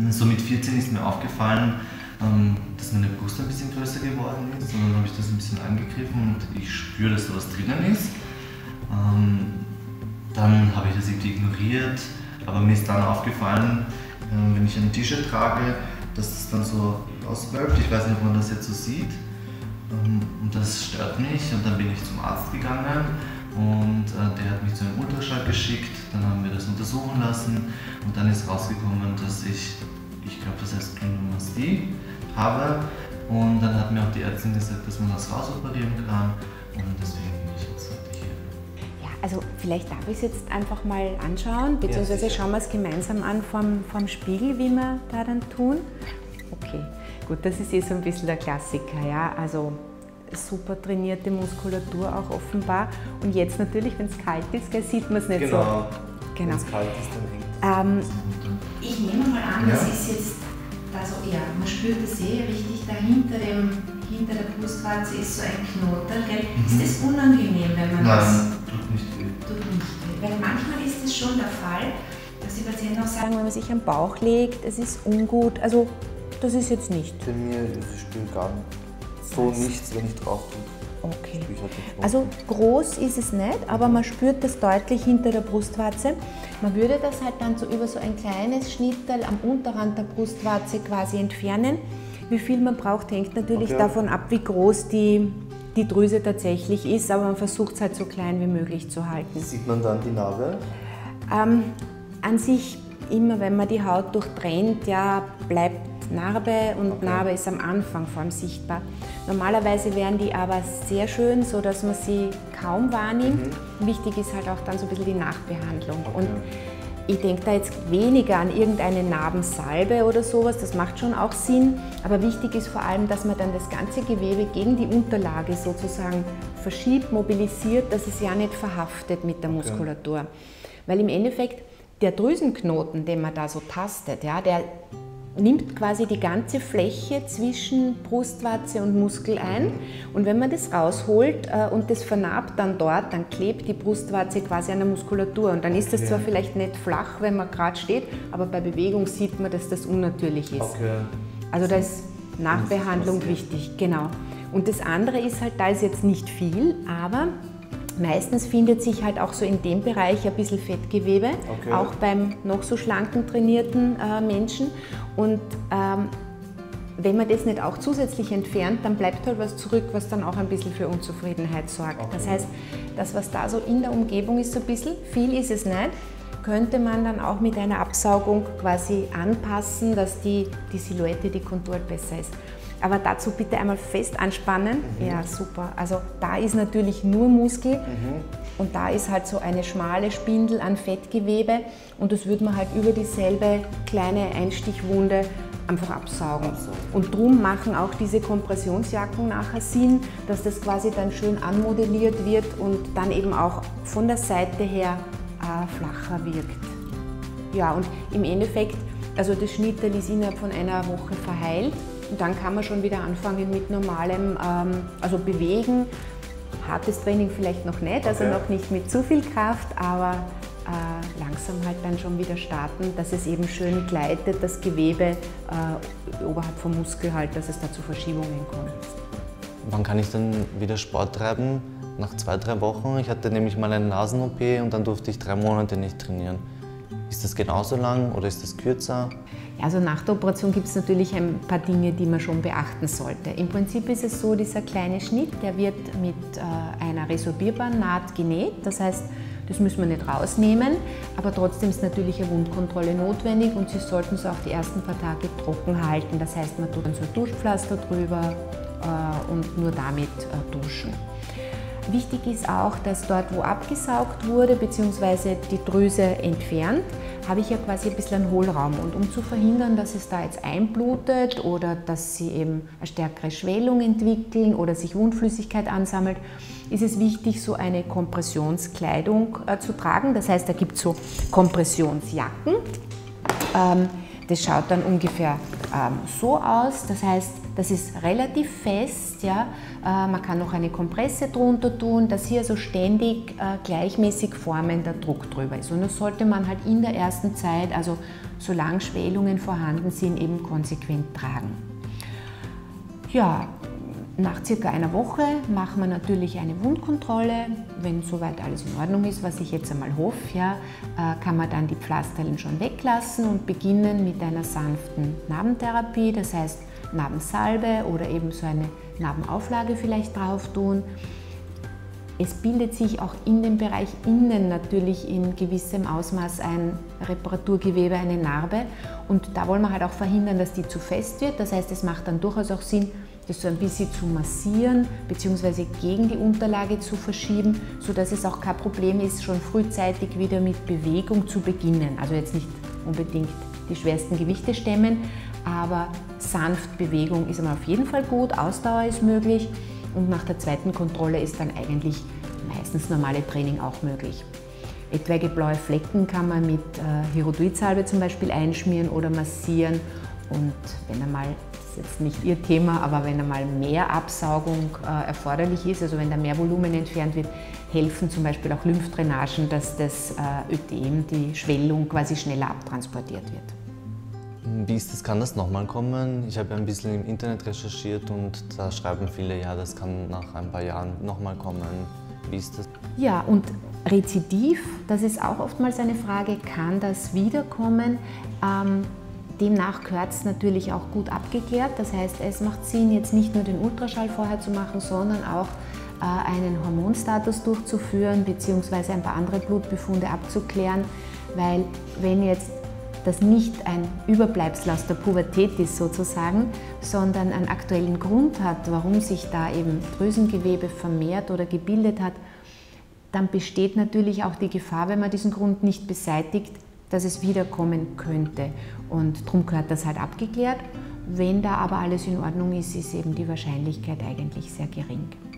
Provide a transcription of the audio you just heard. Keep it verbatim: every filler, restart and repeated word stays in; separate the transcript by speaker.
Speaker 1: So mit vierzehn ist mir aufgefallen, dass meine Brust ein bisschen größer geworden ist, und dann habe ich das ein bisschen angegriffen und ich spüre, dass da was drinnen ist. Dann habe ich das irgendwie ignoriert, aber mir ist dann aufgefallen, wenn ich ein T-Shirt trage, dass es dann so auswölbt. Ich weiß nicht, ob man das jetzt so sieht. Und das stört mich, und dann bin ich zum Arzt gegangen und der hat mich zu einem Ultraschall geschickt. Dann haben wir das untersuchen lassen und dann ist rausgekommen, dass ich, ich glaube, das heißt Gynekomastie habe, und dann hat mir auch die Ärztin gesagt, dass man das rausoperieren kann, und deswegen bin ich jetzt heute hier.
Speaker 2: Ja, also vielleicht darf ich es jetzt einfach mal anschauen, beziehungsweise ja, schauen wir es gemeinsam an vom, vom Spiegel, wie wir da dann tun. Okay, gut, das ist eh so ein bisschen der Klassiker, ja, also super trainierte Muskulatur auch offenbar, und jetzt natürlich, wenn es kalt ist, gell, sieht man es nicht
Speaker 1: genau.
Speaker 2: so. Genau,
Speaker 1: wenn es kalt ist, dann hängt es.
Speaker 2: Ähm, ich nehme mal an, ja. Das ist jetzt, also ja, man spürt das eh richtig, da hinter, dem, hinter der Brustwarze ist so ein Knoten, gell? Mhm. Ist das unangenehm, wenn man
Speaker 1: Nein,
Speaker 2: das...
Speaker 1: tut nicht weh.
Speaker 2: Tut nicht weh, weil manchmal ist es schon der Fall, dass die Patienten auch sagen, wenn man sich am Bauch legt, es ist ungut, also das ist jetzt nicht.
Speaker 1: Bei mir ist es spürt gar so nichts, wenn ich drauf tue.
Speaker 2: Okay. Also groß ist es nicht, aber man spürt das deutlich hinter der Brustwarze. Man würde das halt dann so über so ein kleines Schnittel am Unterrand der Brustwarze quasi entfernen. Wie viel man braucht, hängt natürlich okay. davon ab, wie groß die, die Drüse tatsächlich ist, aber man versucht es halt so klein wie möglich zu halten.
Speaker 1: Sieht man dann die Narbe?
Speaker 2: Ähm, an sich immer, wenn man die Haut durchtrennt, ja, bleibt Narbe, und okay. Narbe ist am Anfang vor allem sichtbar. Normalerweise wären die aber sehr schön, so dass man sie kaum wahrnimmt. Mhm. Wichtig ist halt auch dann so ein bisschen die Nachbehandlung. Okay. Und ich denke da jetzt weniger an irgendeine Narbensalbe oder sowas, das macht schon auch Sinn. Aber wichtig ist vor allem, dass man dann das ganze Gewebe gegen die Unterlage sozusagen verschiebt, mobilisiert, dass es ja nicht verhaftet mit der okay. Muskulatur. Weil im Endeffekt der Drüsenknoten, den man da so tastet, ja, der nimmt quasi die ganze Fläche zwischen Brustwarze und Muskel ein, und wenn man das rausholt äh, und das vernarbt dann dort, dann klebt die Brustwarze quasi an der Muskulatur, und dann ist das okay. zwar vielleicht nicht flach, wenn man gerade steht, aber bei Bewegung sieht man, dass das unnatürlich ist. Okay. Also da ist Nachbehandlung wichtig, genau. Und das andere ist halt, da ist jetzt nicht viel, aber meistens findet sich halt auch so in dem Bereich ein bisschen Fettgewebe, okay. auch beim noch so schlanken trainierten äh, Menschen. Und ähm, wenn man das nicht auch zusätzlich entfernt, dann bleibt halt was zurück, was dann auch ein bisschen für Unzufriedenheit sorgt. Okay. Das heißt, das, was da so in der Umgebung ist, so ein bisschen, viel ist es nicht, könnte man dann auch mit einer Absaugung quasi anpassen, dass die, die Silhouette, die Kontur besser ist. Aber dazu bitte einmal fest anspannen. Mhm. Ja, super. Also da ist natürlich nur Muskel, mhm. und da ist halt so eine schmale Spindel an Fettgewebe, und das würde man halt über dieselbe kleine Einstichwunde einfach absaugen. absaugen. Und drum machen auch diese Kompressionsjacken nachher Sinn, dass das quasi dann schön anmodelliert wird und dann eben auch von der Seite her äh, flacher wirkt. Ja, und im Endeffekt, also das Schnittel ist innerhalb von einer Woche verheilt. Und dann kann man schon wieder anfangen mit normalem, ähm, also bewegen. Hartes Training vielleicht noch nicht, also okay. noch nicht mit zu viel Kraft, aber äh, langsam halt dann schon wieder starten, dass es eben schön gleitet, das Gewebe äh, oberhalb vom Muskel halt, dass es da zu Verschiebungen kommt.
Speaker 1: Wann kann ich dann wieder Sport treiben? Nach zwei, drei Wochen. Ich hatte nämlich mal eine Nasen-O P und dann durfte ich drei Monate nicht trainieren. Ist das genauso lang oder ist das kürzer?
Speaker 2: Also nach der Operation gibt es natürlich ein paar Dinge, die man schon beachten sollte. Im Prinzip ist es so, dieser kleine Schnitt, der wird mit äh, einer resorbierbaren Naht genäht. Das heißt, das müssen wir nicht rausnehmen, aber trotzdem ist natürlich eine Wundkontrolle notwendig, und Sie sollten es auch die ersten paar Tage trocken halten. Das heißt, man tut dann so Duschpflaster drüber äh, und nur damit äh, duschen. Wichtig ist auch, dass dort, wo abgesaugt wurde bzw. die Drüse entfernt, habe ich ja quasi ein bisschen einen Hohlraum. Und um zu verhindern, dass es da jetzt einblutet oder dass Sie eben eine stärkere Schwellung entwickeln oder sich Wundflüssigkeit ansammelt, ist es wichtig, so eine Kompressionskleidung äh, zu tragen. Das heißt, da gibt es so Kompressionsjacken. Ähm, das schaut dann ungefähr ähm, so aus. Das heißt, Das ist relativ fest, ja. Man kann noch eine Kompresse drunter tun, dass hier so ständig gleichmäßig formender Druck drüber ist. Und das sollte man halt in der ersten Zeit, also solange Schwellungen vorhanden sind, eben konsequent tragen. Ja, nach circa einer Woche machen wir natürlich eine Wundkontrolle. Wenn soweit alles in Ordnung ist, was ich jetzt einmal hoffe, ja, kann man dann die Pflasterlen schon weglassen und beginnen mit einer sanften Narbentherapie, das heißt Narbensalbe oder eben so eine Narbenauflage vielleicht drauf tun. Es bildet sich auch in dem Bereich innen natürlich in gewissem Ausmaß ein Reparaturgewebe, eine Narbe, und da wollen wir halt auch verhindern, dass die zu fest wird. Das heißt, es macht dann durchaus auch Sinn, das so ein bisschen zu massieren bzw. gegen die Unterlage zu verschieben, sodass es auch kein Problem ist, schon frühzeitig wieder mit Bewegung zu beginnen. Also jetzt nicht unbedingt die schwersten Gewichte stemmen, aber sanft Bewegung ist einmal auf jeden Fall gut, Ausdauer ist möglich, und nach der zweiten Kontrolle ist dann eigentlich meistens normale Training auch möglich. Etwaige blaue Flecken kann man mit äh, Hydroidsalbe zum Beispiel einschmieren oder massieren, und wenn einmal, das ist jetzt nicht Ihr Thema, aber wenn einmal mehr Absaugung äh, erforderlich ist, also wenn da mehr Volumen entfernt wird, helfen zum Beispiel auch Lymphdrainagen, dass das äh, Ödem, die Schwellung quasi schneller abtransportiert wird.
Speaker 1: Wie ist das, kann das nochmal kommen? Ich habe ein bisschen im Internet recherchiert und da schreiben viele, ja, das kann nach ein paar Jahren nochmal kommen. Wie ist das?
Speaker 2: Ja, und Rezidiv, das ist auch oftmals eine Frage, kann das wiederkommen? Ähm, demnach gehört es natürlich auch gut abgeklärt. Das heißt, es macht Sinn, jetzt nicht nur den Ultraschall vorher zu machen, sondern auch äh, einen Hormonstatus durchzuführen bzw. ein paar andere Blutbefunde abzuklären, weil wenn jetzt das nicht ein Überbleibsel aus der Pubertät ist sozusagen, sondern einen aktuellen Grund hat, warum sich da eben Drüsengewebe vermehrt oder gebildet hat, dann besteht natürlich auch die Gefahr, wenn man diesen Grund nicht beseitigt, dass es wiederkommen könnte. Und darum gehört das halt abgeklärt. Wenn da aber alles in Ordnung ist, ist eben die Wahrscheinlichkeit eigentlich sehr gering.